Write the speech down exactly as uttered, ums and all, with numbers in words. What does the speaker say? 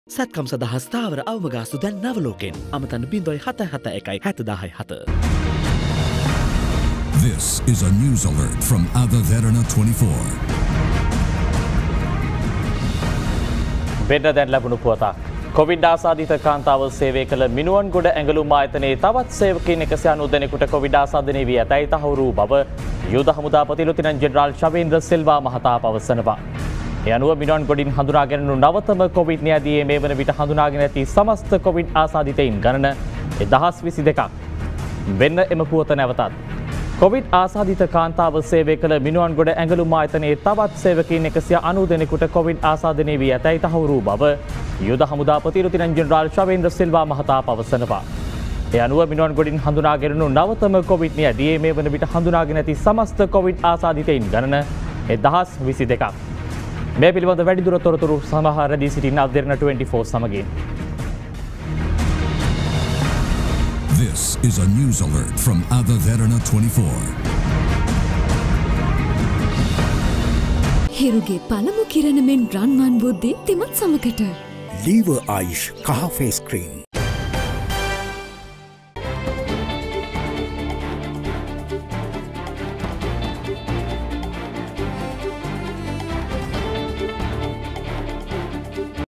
සත්කම් සඳහා ස්ථාවර අවමගාස්තු දැන් නවලෝකෙන් අමතන්න බින්දොයි හත හත එකයි හැතදාහයි හත. This is a news alert from AdaDerana twenty-four. වෙන්න දැන් ලැබුණු පුවතක්. කොවිඩ් ආසාදිත කාන්තාව සේවය කළ මිනුවන්ගොඩ ඇඟලුම් ආයතනයේ තවත් සේවකයින් එකසිය අනූ දෙනෙකුට කොවිඩ් ආසාදනය වී ඇතැයි තහවුරු බව යුද හමුදාපති ලුතිනන්ට් ජෙනරාල් ශවේන්ද්‍ර සිල්වා මහතා පවසනවා. ඒ අනුව මිනුවන්ගොඩින් හඳුනාගෙන නවතම කොවිඩ් න්‍යායදීයේ මේ වන විට හඳුනාගෙන ඇති සමස්ත කොවිඩ් ආසාදිතයින් ගණන දහස් විසි දෙකක්. වෙන්න එම පුවත නැවතත්. කොවිඩ් ආසාදිත කාන්තාව සේවය කළ මිනුවන්ගොඩ ඇඟලුම් ආයතනයේ තවත් සේවකයින් එකසිය අනූ දෙනෙකුට කොවිඩ් ආසාදනය වී ඇතැයි තහවුරු බව යුද හමුදාපති ලුතිනන්ට් ජෙනරාල් ශවේන්ද්‍ර සිල්වා මහතා පවසනවා. ඒ අනුව මිනුවන්ගොඩින් හඳුනාගෙන නවතම කොවිඩ් න්‍යායදීයේ මේ වන විට හඳුනාගෙන ඇති සමස්ත කොවිඩ් ආසාදිතයින් ගණන දහස් විසි දෙකක්. මේ පිළිබඳ වැඩිදුර තොරතුරු සමහර රැඳී සිටින AdaDerana twenty-four සමගින්. This is a news alert from AdaDerana twenty-four. හිරුගේ පළමු කිරණ මෙන් රන්වන් වූ දීප්තිමත් සමකට Lever Aish Kaha Face Cream.